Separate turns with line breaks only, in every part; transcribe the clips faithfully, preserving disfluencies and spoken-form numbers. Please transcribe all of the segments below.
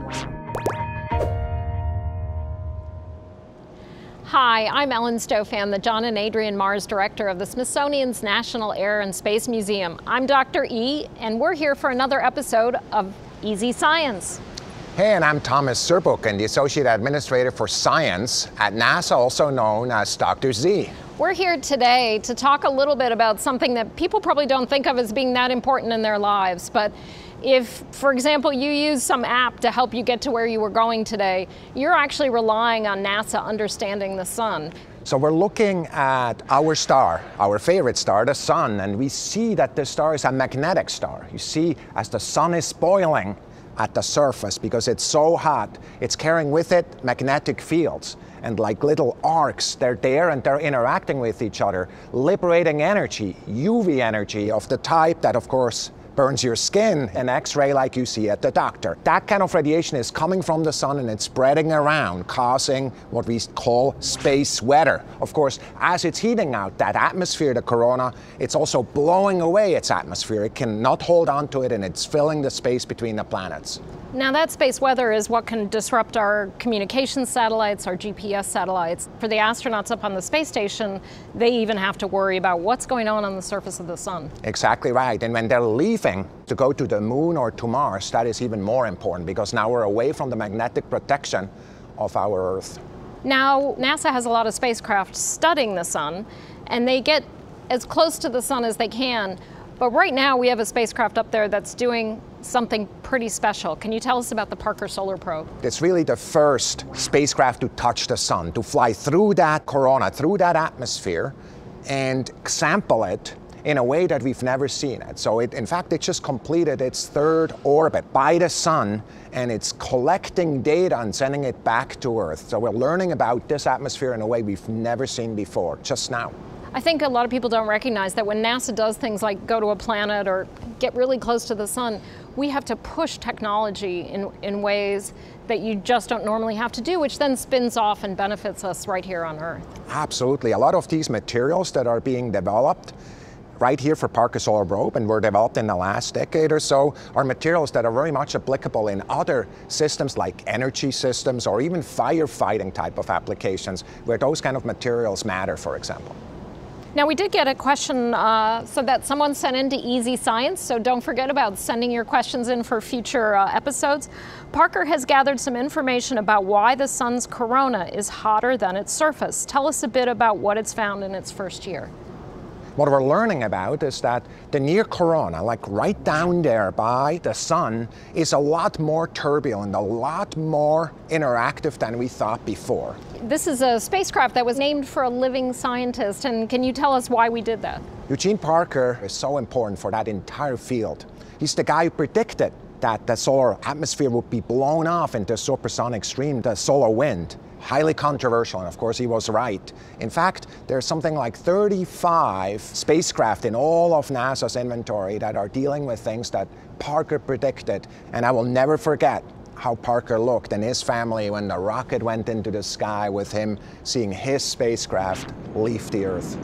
Hi, I'm Ellen Stofan, the John and Adrian Mars Director of the Smithsonian's National Air and Space Museum. I'm Doctor E, and we're here for another episode of Easy Science.
Hey, and I'm Thomas Zurbuchen, the Associate Administrator for Science at NASA, also known as Doctor Z.
We're here today to talk a little bit about something that people probably don't think of as being that important in their lives, but if, for example, you use some app to help you get to where you were going today, you're actually relying on NASA understanding the sun.
So we're looking at our star, our favorite star, the sun, and we see that the star is a magnetic star. You see, as the sun is boiling at the surface because it's so hot, it's carrying with it magnetic fields. And like little arcs, they're there and they're interacting with each other, liberating energy, U V energy of the type that, of course, burns your skin, an X-ray like you see at the doctor. That kind of radiation is coming from the sun and it's spreading around, causing what we call space weather. Of course, as it's heating out that atmosphere, the corona, it's also blowing away its atmosphere. It cannot hold on to it and it's filling the space between the planets.
Now that space weather is what can disrupt our communication satellites, our G P S satellites. For the astronauts up on the space station, they even have to worry about what's going on on the surface of the sun.
Exactly right. And when they're leaving to go to the moon or to Mars, that is even more important because now we're away from the magnetic protection of our Earth.
Now, NASA has a lot of spacecraft studying the sun, and they get as close to the sun as they can. But right now we have a spacecraft up there that's doing something pretty special. Can you tell us about the Parker Solar Probe?
It's really the first spacecraft to touch the sun, to fly through that corona, through that atmosphere, and sample it in a way that we've never seen it. So it, in fact, it just completed its third orbit by the sun, and it's collecting data and sending it back to Earth. So we're learning about this atmosphere in a way we've never seen before, just now.
I think a lot of people don't recognize that when NASA does things like go to a planet or get really close to the sun, we have to push technology in, in ways that you just don't normally have to do, which then spins off and benefits us right here on Earth.
Absolutely. A lot of these materials that are being developed right here for Parker Solar Probe and were developed in the last decade or so are materials that are very much applicable in other systems like energy systems or even firefighting type of applications where those kind of materials matter, for example.
Now, we did get a question uh, so that someone sent into Easy Science, so don't forget about sending your questions in for future uh, episodes. Parker has gathered some information about why the sun's corona is hotter than its surface. Tell us a bit about what it's found in its first year.
What we're learning about is that the near corona, like right down there by the sun, is a lot more turbulent, a lot more interactive than we thought before.
This is a spacecraft that was named for a living scientist, and can you tell us why we did that?
Eugene Parker is so important for that entire field. He's the guy who predicted that the solar atmosphere would be blown off into a supersonic stream, the solar wind. Highly controversial, and of course he was right. In fact, there's something like thirty-five spacecraft in all of NASA's inventory that are dealing with things that Parker predicted, and I will never forget how Parker looked and his family when the rocket went into the sky with him seeing his spacecraft leave the Earth.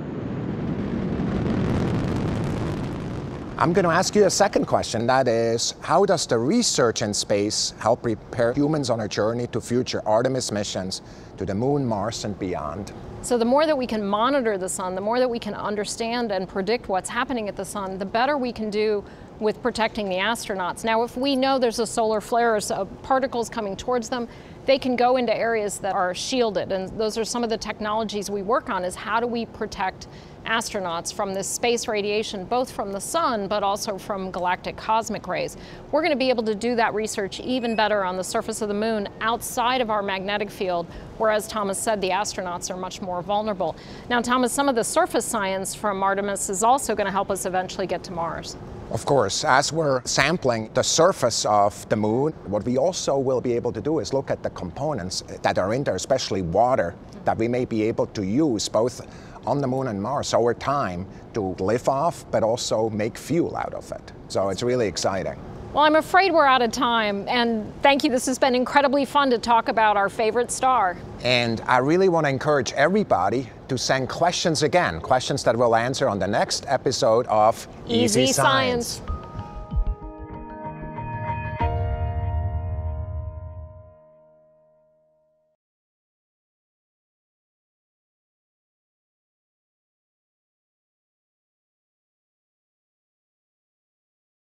I'm going to ask you a second question, that is, how does the research in space help prepare humans on a journey to future Artemis missions to the moon, Mars, and beyond?
So the more that we can monitor the sun, the more that we can understand and predict what's happening at the sun, the better we can do with protecting the astronauts. Now, if we know there's a solar flare or so particles coming towards them, they can go into areas that are shielded, and those are some of the technologies we work on, is how do we protect astronauts from this space radiation, both from the sun but also from galactic cosmic rays. We're going to be able to do that research even better on the surface of the moon outside of our magnetic field, whereas Thomas said the astronauts are much more vulnerable. Now, Thomas, some of the surface science from Artemis is also going to help us eventually get to Mars.
Of course, as we're sampling the surface of the moon, what we also will be able to do is look at the components that are in there, especially water, that we may be able to use both on the moon and Mars over time to live off, but also make fuel out of it. So it's really exciting.
Well, I'm afraid we're out of time, and thank you. This has been incredibly fun to talk about our favorite star.
And I really want to encourage everybody to send questions again, questions that we'll answer on the next episode of
Easy Science.